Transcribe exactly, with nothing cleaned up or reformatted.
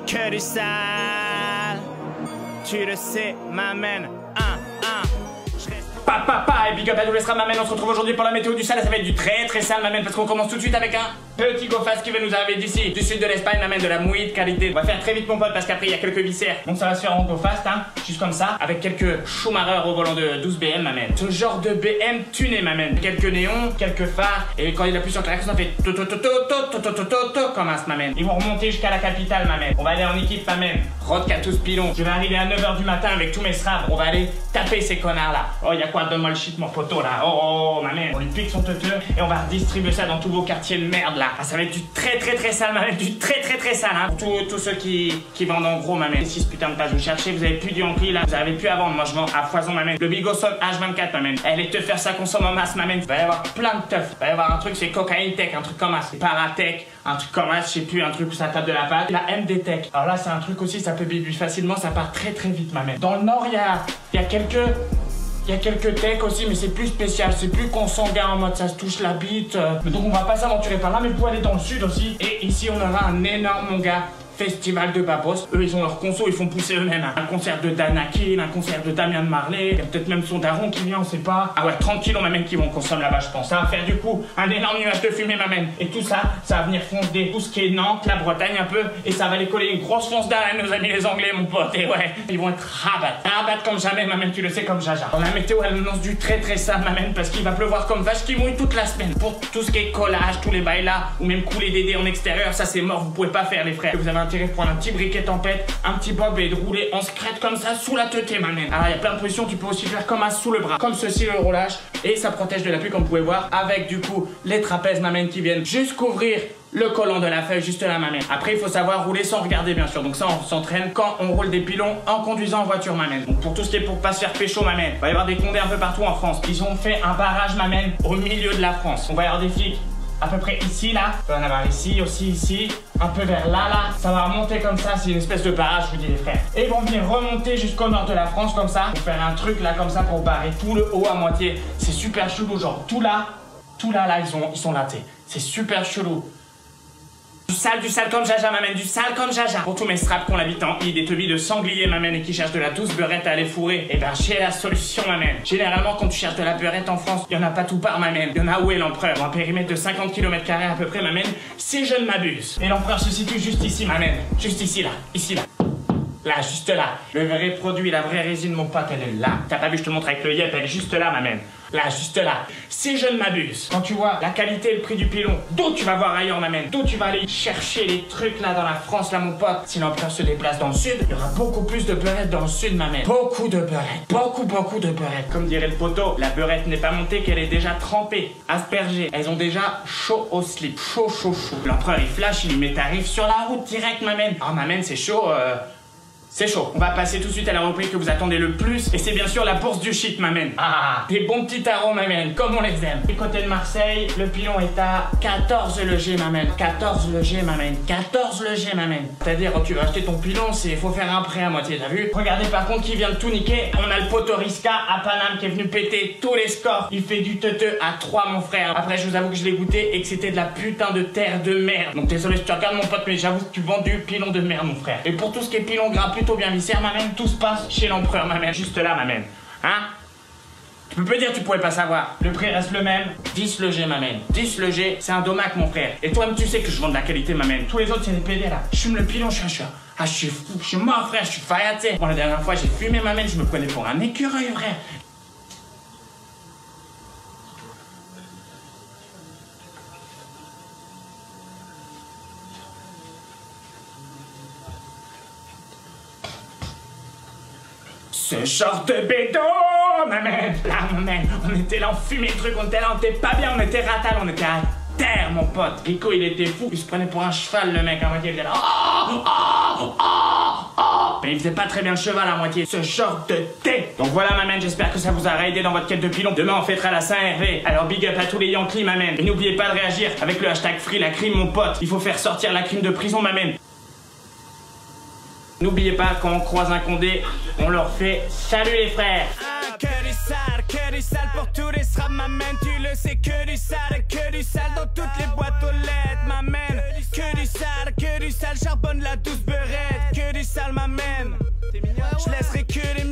que du sale. Tu le sais, m'amène. Un, un. Pa, pa, pa, et big up à tous les Sram, m'amène. On se retrouve aujourd'hui pour la météo du sale. Ça va être du très très sale, m'amène, parce qu'on commence tout de suite avec un petit go-fast qui va nous arriver d'ici, du sud de l'Espagne, m'amène, de la mouille de qualité. On va faire très vite, mon pote, parce qu'après il y a quelques viscères. Donc ça va se faire en go-fast, hein, juste comme ça, avec quelques Schumacher au volant de douze B M, m'amène. Ce genre de B M tuné, m'amène. Quelques néons, quelques phares, et quand il appuie sur le klaxon, ça fait to to to to to to to to to comme as, m'amène. Ils vont remonter jusqu'à la capitale, m'amène. On va aller en équipe, m'amène. Rodka tous pilons. Je vais arriver à neuf heures du matin avec tous mes Sram. On va aller taper ces connards là. Oh, y'a quoi? Donne-moi le shit, mon poteau là. Oh, oh, ma mère. On lui pique son teuteux et on va redistribuer ça dans tous vos quartiers de merde là. Ah, ça va être du très très très sale, ma mère. Du très très très sale, hein. Pour tous ceux qui, qui vendent en gros, ma mère. six putain de pages, vous cherchez, vous avez plus du Yankee là. Vous avez plus à vendre. Moi je vends à foison, ma mère. Le Bigosol H vingt-quatre, ma mère. Elle est te faire ça consomme en masse, ma mère. Il va y avoir plein de teuf. Il va y avoir un truc, c'est cocaïne tech, un truc comme ça. C'est paratech, un truc comme ça, je sais plus, un truc où ça tape de la pâte. La M D Tech. Alors là, c'est un truc aussi, ça peut bibi facilement, ça part très très vite, ma mère. Dans le nord, il y a, y a quelques. Il y a quelques techs aussi, mais c'est plus spécial, c'est plus consanguin en mode ça se touche la bite. Euh. Donc on va pas s'aventurer par là, mais vous pouvez aller dans le sud aussi. Et ici on aura un énorme, mon gars, festival de babos. Eux ils ont leur conso, ils font pousser eux-mêmes. Hein. Un concert de Danakin, un concert de Damien de Marley, il y a peut-être même son daron qui vient, on sait pas. Ah ouais, trente kilos ma même qui vont consommer là-bas, je pense. Ça va faire du coup un énorme nuage de fumée ma même. Et tout ça, ça va venir fonder tout ce qui est Nantes, la Bretagne un peu. Et ça va les coller une grosse fonce d'âne à nos amis les Anglais, mon pote. Et ouais, ils vont être rabat. Rabat comme jamais ma même, tu le sais, comme Jaja. Dans la météo, elle annonce du très très sale ma même, parce qu'il va pleuvoir comme vache qui mouille toute la semaine. Pour tout ce qui est collage, tous les bails là, ou même couler des dés en extérieur, ça c'est mort, vous pouvez pas faire les frères. Vous avez intérêt de prendre un petit briquet tempête, un petit bob et de rouler en secrète comme ça sous la teuté, ma mère. Alors il y a plein de positions, tu peux aussi faire comme un sous le bras, comme ceci le roulage, et ça protège de la pluie comme vous pouvez voir, avec du coup les trapèzes, ma mère, qui viennent juste couvrir le collant de la feuille juste là, ma mère. Après il faut savoir rouler sans regarder bien sûr, donc ça on s'entraîne quand on roule des pilons en conduisant en voiture, ma mère. Donc pour tout ce qui est pour pas se faire pécho, ma mère, il va y avoir des condés un peu partout en France. Ils ont fait un barrage, ma mère, au milieu de la France. On va y avoir des flics à peu près ici, là. On va en avoir ici, aussi ici. Un peu vers là, là. Ça va remonter comme ça. C'est une espèce de barrage, je vous dis les frères. Et ils vont venir remonter jusqu'au nord de la France comme ça. Pour faire un truc là comme ça pour barrer tout le haut à moitié. C'est super chelou, genre tout là. Tout là, là, ils, ont, ils sont là, t'sais. C'est super chelou. Du sale, du sale comme Jaja, m'amène, du sale comme Jaja. Pour tous mes straps qui ont l'habite en I, des teubis de sanglier, m'amène, et qui cherchent de la douce beurette à aller fourrer, et ben j'ai la solution, m'amène. Généralement, quand tu cherches de la beurette en France, il y en a pas tout part, m'amène. Il y en a où est l'empereur? Un périmètre de cinquante kilomètres carrés à peu près, m'amène, si je ne m'abuse. Et l'empereur se situe juste ici, m'amène. Juste ici, là. Ici, là. Là, juste là. Le vrai produit, la vraie résine, mon pote, elle est là. T'as pas vu, je te montre avec le yep, elle est juste là, m'amène. Là, juste là. Si je ne m'abuse, quand tu vois la qualité et le prix du pilon, d'où tu vas voir ailleurs, m'amène, d'où tu vas aller chercher les trucs là dans la France, là, mon pote. Si l'empereur se déplace dans le sud, il y aura beaucoup plus de beurette dans le sud, m'amène. Beaucoup de beurette. Beaucoup, beaucoup de beurette. Comme dirait le poteau, la beurette n'est pas montée qu'elle est déjà trempée, aspergée. Elles ont déjà chaud au slip. Chaud, chaud, chaud. L'empereur, il flash, il lui met tarif sur la route direct, m'amène. Ah, m'amène, c'est chaud, euh... C'est chaud. On va passer tout de suite à la rubrique que vous attendez le plus. Et c'est bien sûr la bourse du shit, m'amène. Ah, des bons petits tarots, m'amène, comme on les aime. Du côté de Marseille, le pilon est à quatorze le G, m'amène. quatorze le G, m'amène. quatorze le G, m'amène. C'est-à-dire, quand tu vas acheter ton pilon, c'est faut faire un prêt à moitié, t'as vu? Regardez par contre qui vient de tout niquer. On a le poteau Risca à Paname qui est venu péter tous les scores. Il fait du teuteux à trois, mon frère. Après, je vous avoue que je l'ai goûté et que c'était de la putain de terre de merde. Donc désolé si tu regardes mon pote, mais j'avoue que tu vends du pilon de merde, mon frère. Et pour tout ce qui est pilon gras plutôt bien viscère, ma mère, tout se passe chez l'empereur, ma mère, juste là, ma mère. Hein? Tu peux pas dire que tu pouvais pas savoir. Le prix reste le même. dix le G, ma mère. dix le G, c'est un domac, mon frère. Et toi-même, tu sais que je vends de la qualité, ma mère. Tous les autres, c'est des P D, là. Je fume le pilon, je suis un chat. Ah, je suis fou, je suis mort, frère, je suis faillaté. Bon, la dernière fois, j'ai fumé, ma mère, je me prenais pour un écureuil, frère. Ce genre de bédo, ma mère. Là, ma mère, on était là, on fumait le truc, on était là, on était pas bien, on était ratal, on était à terre, mon pote. Rico, il était fou, il se prenait pour un cheval, le mec, à moitié, il était là. Oh, oh, oh, oh. Mais il faisait pas très bien le cheval à moitié. Ce genre de thé. Donc voilà, ma mère, j'espère que ça vous aura aidé dans votre quête de pilon. Demain, on fêtera la Saint-Hervé. Alors big up à tous les Yankees, ma mère. Et n'oubliez pas de réagir avec le hashtag Free la crime, mon pote. Il faut faire sortir la crime de prison, ma mère. N'oubliez pas, quand on croise un condé, on leur fait salut les frères. Ah, que du sale, que du sale pour tous les Sram, m'amène. Tu le sais, que du sale, que du sale dans toutes les boîtes aux lettres, m'amène. Que du sale, que du sale, charbonne la douce beurette. sale m'amène. Je laisserai que les